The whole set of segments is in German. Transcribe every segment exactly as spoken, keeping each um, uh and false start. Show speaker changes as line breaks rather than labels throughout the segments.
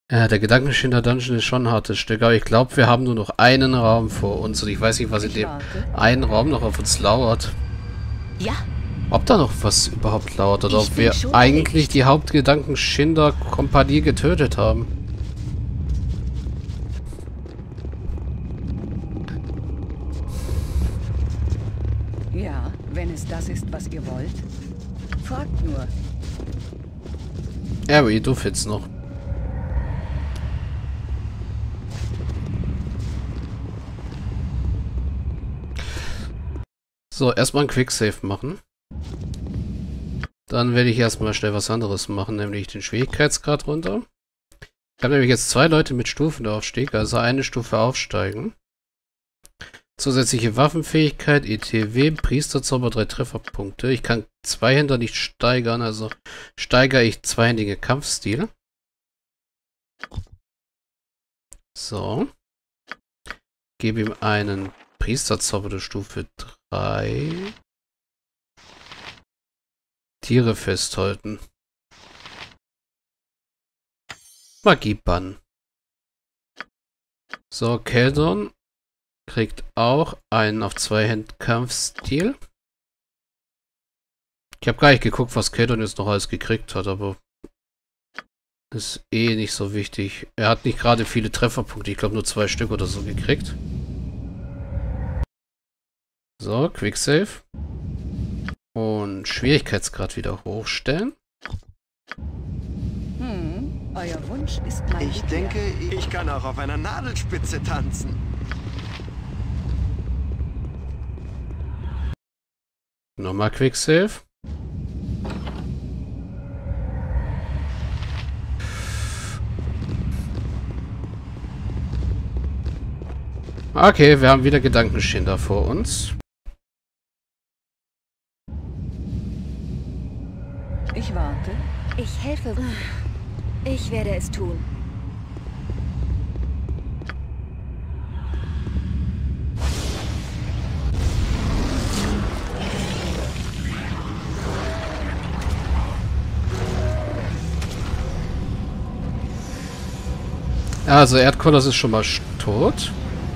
Ja, der Gedankenschinder Dungeon ist schon ein hartes Stück, aber ich glaube, wir haben nur noch einen Raum vor uns und ich weiß nicht, was in dem einen Raum noch auf uns lauert.
Ja.
Ob da noch was überhaupt lauert oder
Ich
ob
bin
wir
schon
eigentlich
erledigt.
die Hauptgedankenschinder-Kompanie getötet haben.
Ja, wenn es das ist, was ihr wollt. Fragt nur.
Harry, du findest noch. So, erstmal ein Quicksave machen. Dann werde ich erstmal schnell was anderes machen, nämlich den Schwierigkeitsgrad runter. Ich habe nämlich jetzt zwei Leute mit Stufenaufstieg, also eine Stufe aufsteigen. Zusätzliche Waffenfähigkeit, E T W, Priesterzauber, drei Trefferpunkte. Ich kann Zweihänder nicht steigern, also steigere ich zweihändige Kampfstil. So. Gebe ihm einen Priesterzauber der Stufe drei. Tiere festhalten. Magiebann. So, Keldon kriegt auch einen auf zwei Händen Kampfstil. Ich habe gar nicht geguckt, was Keldon jetzt noch alles gekriegt hat, aber ist eh nicht so wichtig. Er hat nicht gerade viele Trefferpunkte, ich glaube nur zwei Stück oder so gekriegt. So, Quicksave. Und Schwierigkeitsgrad wieder hochstellen.
Hm, euer Wunsch ist mein
Ich
Begehr.
denke, ich kann auch auf einer Nadelspitze tanzen.
Nochmal Quicksave. Okay, wir haben wieder Gedankenschinder vor uns.
Ich warte.
Ich helfe. Ich werde es tun.
Also Erdkoloss ist schon mal tot.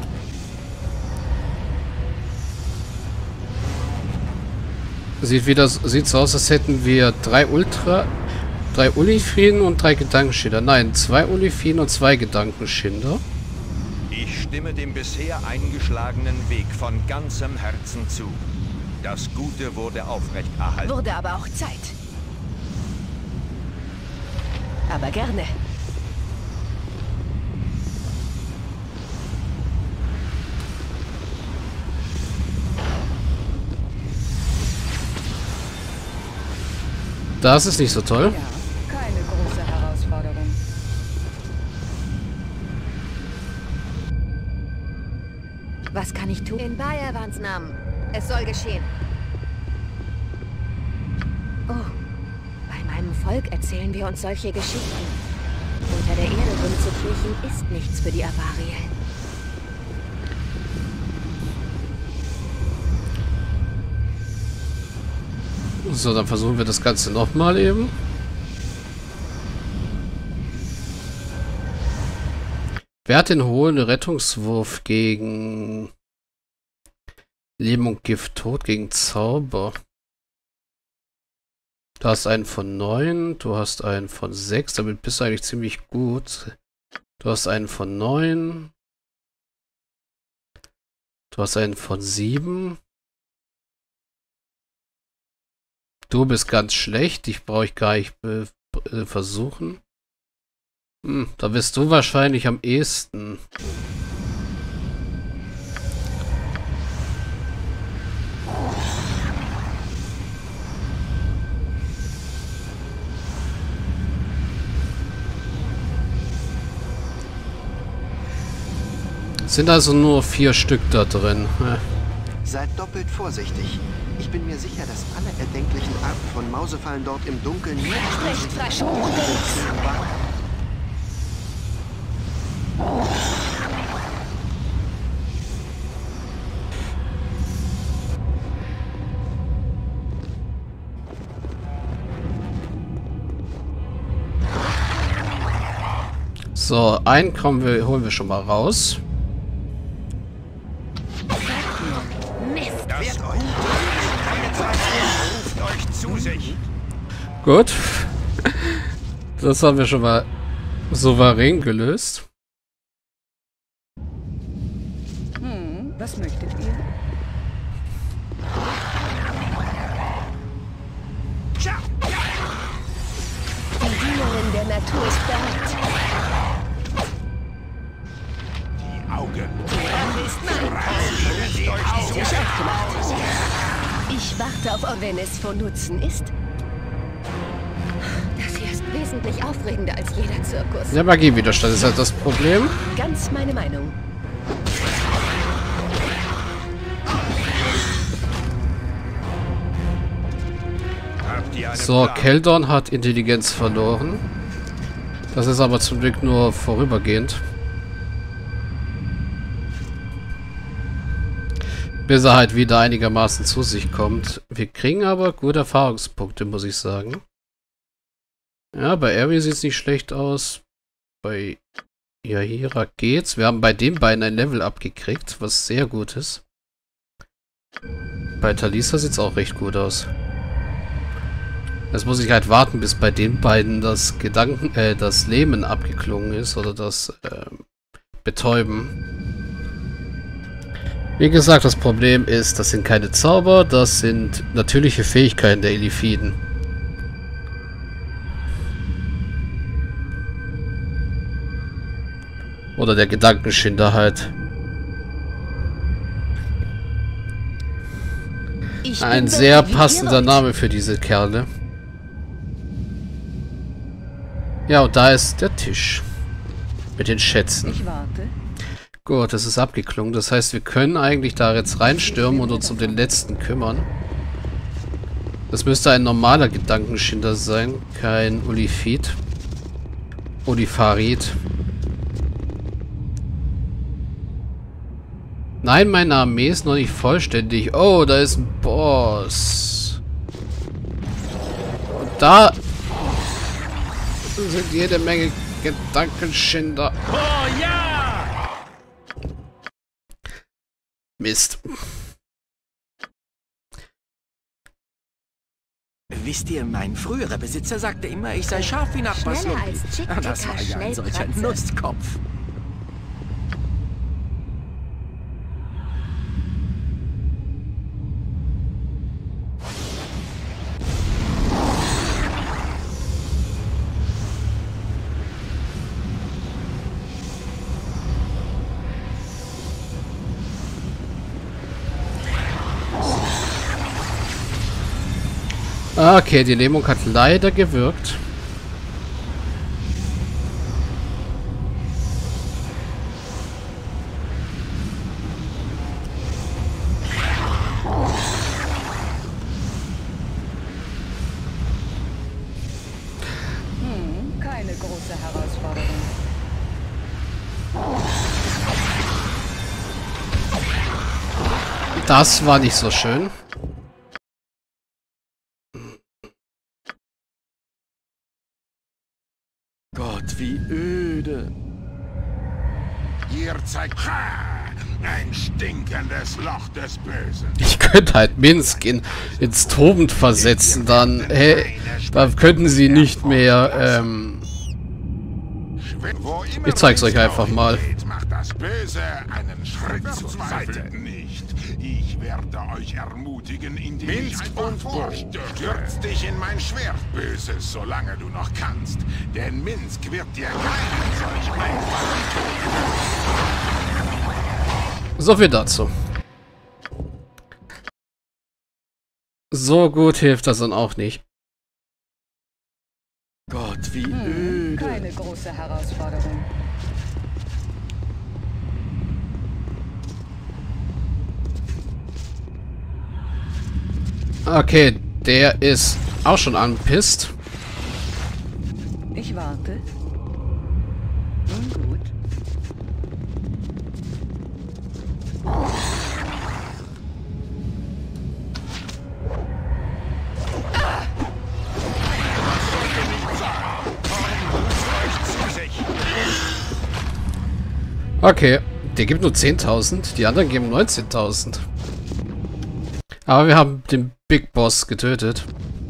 Sieht wieder sieht so aus, als hätten wir drei Ultra, drei Ullifien und drei Gedankenschinder. Nein, zwei Ullifien und zwei Gedankenschinder.
Ich stimme dem bisher eingeschlagenen Weg von ganzem Herzen zu. Das Gute wurde aufrechterhalten.
Wurde aber auch Zeit. Aber gerne.
Das ist nicht so toll.
Ja, keine große Herausforderung.
Was kann ich tun? In Bayerwans Namen. Es soll geschehen. Oh, bei meinem Volk erzählen wir uns solche Geschichten. Unter der Erde rumzukriechen ist nichts für die Avariel.
So, dann versuchen wir das Ganze nochmal eben. Wer hat den hohen Rettungswurf gegen Leben und Gift tot, gegen Zauber? Du hast einen von neun, du hast einen von sechs, damit bist du eigentlich ziemlich gut. Du hast einen von neun. Du hast einen von sieben. Du bist ganz schlecht, dich brauche ich gar nicht äh, versuchen. Hm, da bist du wahrscheinlich am ehesten. Es sind also nur vier Stück da drin.
Seid doppelt vorsichtig. Ich bin mir sicher, dass alle erdenklichen Arten von Mausefallen dort im Dunkeln nicht
Spricht verschwunden.
So, einen kommen wir, holen wir schon mal raus.
Mist.
Das Gute ist keine Zeit mehr. Ruft euch zu sich.
Gut. Das haben wir schon mal souverän gelöst.
Hm, was möchtet ihr?
Die Dienerin der Natur ist bereit.
Die Augen.
Er ist mein
Ruft euch zu sich.
Ich warte auf Ovenes von Nutzen. Ist... Das hier ist wesentlich aufregender als jeder Zirkus.
Der Magiewiderstand ist halt das Problem.
Ganz meine Meinung.
Habt ihr einen
So,
Plan?
Keldon hat Intelligenz verloren. Das ist aber zum Glück nur vorübergehend. Bis er halt wieder einigermaßen zu sich kommt. Wir kriegen aber gute Erfahrungspunkte, muss ich sagen. Ja, bei Ari sieht es nicht schlecht aus. Bei Yahira geht's. Wir haben bei den beiden ein Level abgekriegt, was sehr gut ist. Bei Talisa sieht es auch recht gut aus. Jetzt muss ich halt warten, bis bei den beiden das Gedanken, äh, das Lähmen abgeklungen ist oder das äh, Betäuben. Wie gesagt, das Problem ist, das sind keine Zauber, das sind natürliche Fähigkeiten der Illithiden. Oder der Gedankenschinder halt.
Ich
Ein
bin
sehr
bereit, wie
passender
ihr wollt.
Name für diese Kerle. Ja, und da ist der Tisch. Mit den Schätzen.
Ich warte.
Gut, das ist abgeklungen. Das heißt, wir können eigentlich da jetzt reinstürmen und uns um den letzten kümmern. Das müsste ein normaler Gedankenschinder sein, kein Ulifid. Ulifarid. Nein, meine Armee ist noch nicht vollständig. Oh, da ist ein Boss. Und da sind jede Menge Gedankenschinder.
Oh ja!
Mist.
Wisst ihr, mein früherer Besitzer sagte immer, ich sei scharf wie Nachbar
Schneller
Slumpy.
als Chick
Ah, Das war ja ein solcher
Schnellpratze.
Nutzkopf.
Okay, die Lähmung hat leider gewirkt.
Hm, keine große Herausforderung.
Das war nicht so schön.
Gott, wie öde.
Ihr zeigt ha, ein stinkendes Loch des Bösen.
Ich könnte halt Minsk in, ins Tobend versetzen, dann, hey, dann könnten sie nicht mehr, ähm,
Wo immer
ich zeig's
mein
euch einfach
Tau
mal.
hingeht, macht das Böse einen Schritt zur Seite. Nicht. Ich werde euch ermutigen, indem ich
Minsk
einfach
und Bo.
vorstürze. Stürz dich in mein Schwert, Böses, solange du noch kannst. Denn Minsk wird dir keinen solch einfachen Tod.
so viel dazu. So gut hilft das dann auch nicht.
Gott, wie
Hm,
öde.
keine große Herausforderung.
Okay, der ist auch schon angepisst.
Ich warte. Nun gut.
Ruft euch zu sich.
Okay, der gibt nur zehntausend, die anderen geben neunzehntausend. Aber wir haben den Big Boss getötet.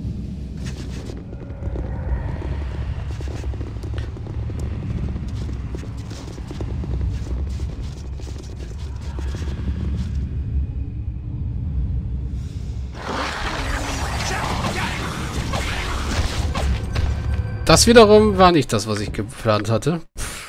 Das wiederum war nicht das, was ich geplant hatte.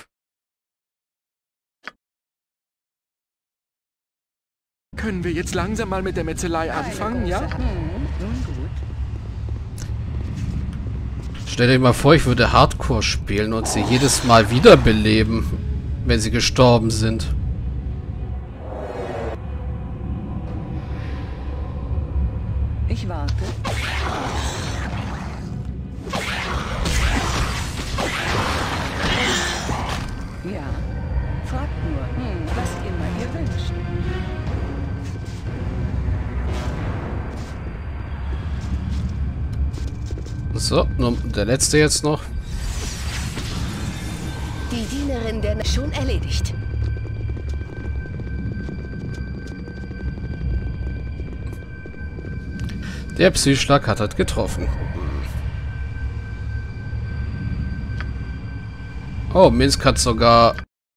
Können wir jetzt langsam mal mit der Metzelei anfangen, ja?
Hm, nun gut.
Stellt euch mal vor, ich würde Hardcore spielen und sie jedes Mal wiederbeleben, wenn sie gestorben sind.
Ich warte. Ja, fragt nur, hm, was immer ihr wünscht.
So, nur der letzte jetzt noch.
Die Dienerin der... Schon erledigt.
Der Psyschlag hat halt getroffen. Oh, Minsk hat sogar...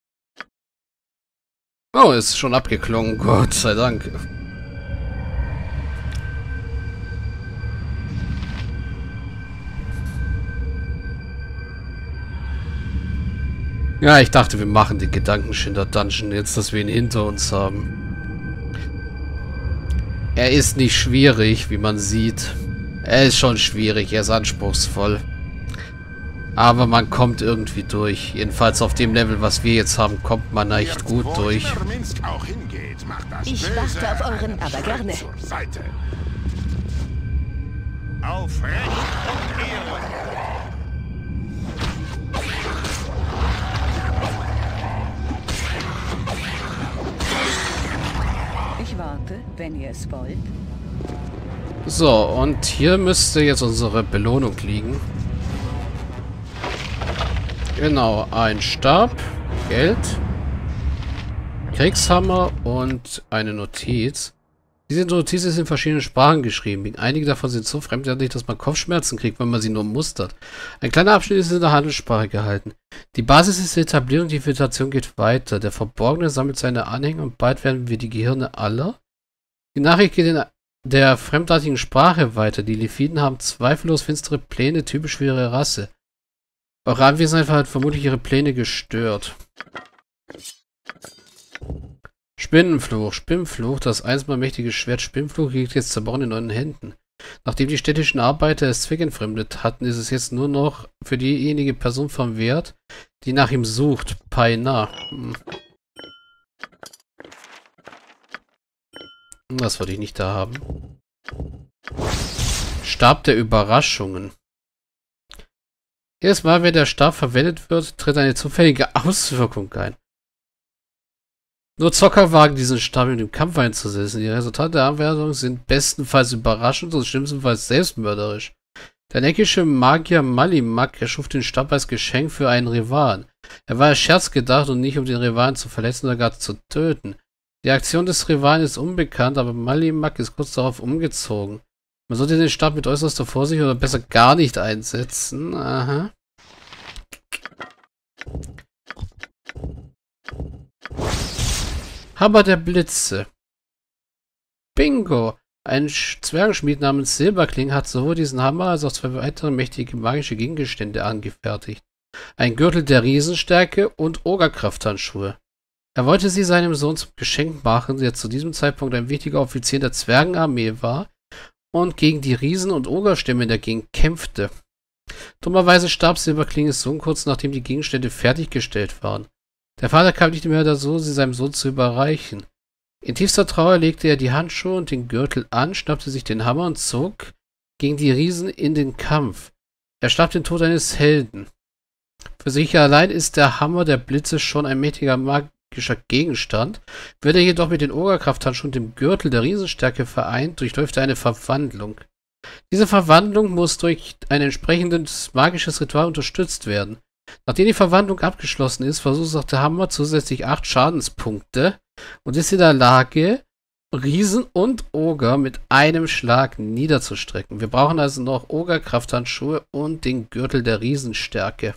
Oh, ist schon abgeklungen. Gott sei Dank. Ja, ich dachte, wir machen den Gedankenschinder-Dungeon jetzt, dass wir ihn hinter uns haben. Er ist nicht schwierig, wie man sieht. Er ist schon schwierig, er ist anspruchsvoll. Aber man kommt irgendwie durch. Jedenfalls auf dem Level, was wir jetzt haben, kommt man echt gut durch.
Ich warte auf euren, aber gerne.
Auf Recht und Ehre.
Ich warte, wenn ihr es wollt.
So, und hier müsste jetzt unsere Belohnung liegen. Genau, ein Stab, Geld, Kriegshammer und eine Notiz. Diese Notiz ist in verschiedenen Sprachen geschrieben. Einige davon sind so fremdartig, dass man Kopfschmerzen kriegt, wenn man sie nur mustert. Ein kleiner Abschnitt ist in der Handelssprache gehalten. Die Basis ist etabliert und die Filtration geht weiter. Der Verborgene sammelt seine Anhänger und bald werden wir die Gehirne aller. Die Nachricht geht in der fremdartigen Sprache weiter. Die Leviten haben zweifellos finstere Pläne, typisch für ihre Rasse. Eure Anwesenheit hat vermutlich ihre Pläne gestört. Spinnenfluch, Spinnenfluch, das einstmal mächtige Schwert Spinnenfluch liegt jetzt zerbrochen in euren Händen. Nachdem die städtischen Arbeiter es zweckentfremdet hatten, ist es jetzt nur noch für diejenige Person vom Wert, die nach ihm sucht. Paina. Hm. Das wollte ich nicht da haben. Stab der Überraschungen. Jedes Mal, wenn der Stab verwendet wird, tritt eine zufällige Auswirkung ein. Nur Zocker wagen diesen Stab in den Kampf einzusetzen. Die Resultate der Anwendung sind bestenfalls überraschend und schlimmstenfalls selbstmörderisch. Der neckische Magier Malimak erschuf den Stab als Geschenk für einen Rivalen. Er war als Scherz gedacht und nicht um den Rivalen zu verletzen oder gar zu töten. Die Aktion des Rivalen ist unbekannt, aber Malimak ist kurz darauf umgezogen. Man sollte den Stab mit äußerster Vorsicht oder besser gar nicht einsetzen. Aha. Hammer der Blitze. Bingo! Ein Zwergenschmied namens Silberkling hat sowohl diesen Hammer als auch zwei weitere mächtige magische Gegenstände angefertigt. Ein Gürtel der Riesenstärke und Ogerkrafthandschuhe. Er wollte sie seinem Sohn zum Geschenk machen, der zu diesem Zeitpunkt ein wichtiger Offizier der Zwergenarmee war und gegen die Riesen- und Ogerstämme in der Gegend kämpfte. Dummerweise starb Silberklinges Sohn kurz nachdem die Gegenstände fertiggestellt waren. Der Vater kam nicht mehr dazu, sie seinem Sohn zu überreichen. In tiefster Trauer legte er die Handschuhe und den Gürtel an, schnappte sich den Hammer und zog gegen die Riesen in den Kampf. Er starb den Tod eines Helden. Für sich allein ist der Hammer der Blitze schon ein mächtiger magischer Gegenstand. Wird er jedoch mit den Ogerkrafthandschuhen und dem Gürtel der Riesenstärke vereint, durchläuft er eine Verwandlung. Diese Verwandlung muss durch ein entsprechendes magisches Ritual unterstützt werden. Nachdem die Verwandlung abgeschlossen ist, verursacht der Hammer zusätzlich acht Schadenspunkte und ist in der Lage, Riesen und Oger mit einem Schlag niederzustrecken. Wir brauchen also noch Oger-Krafthandschuhe und den Gürtel der Riesenstärke.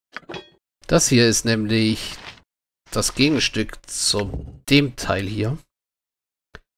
Das hier ist nämlich das Gegenstück zu dem Teil hier.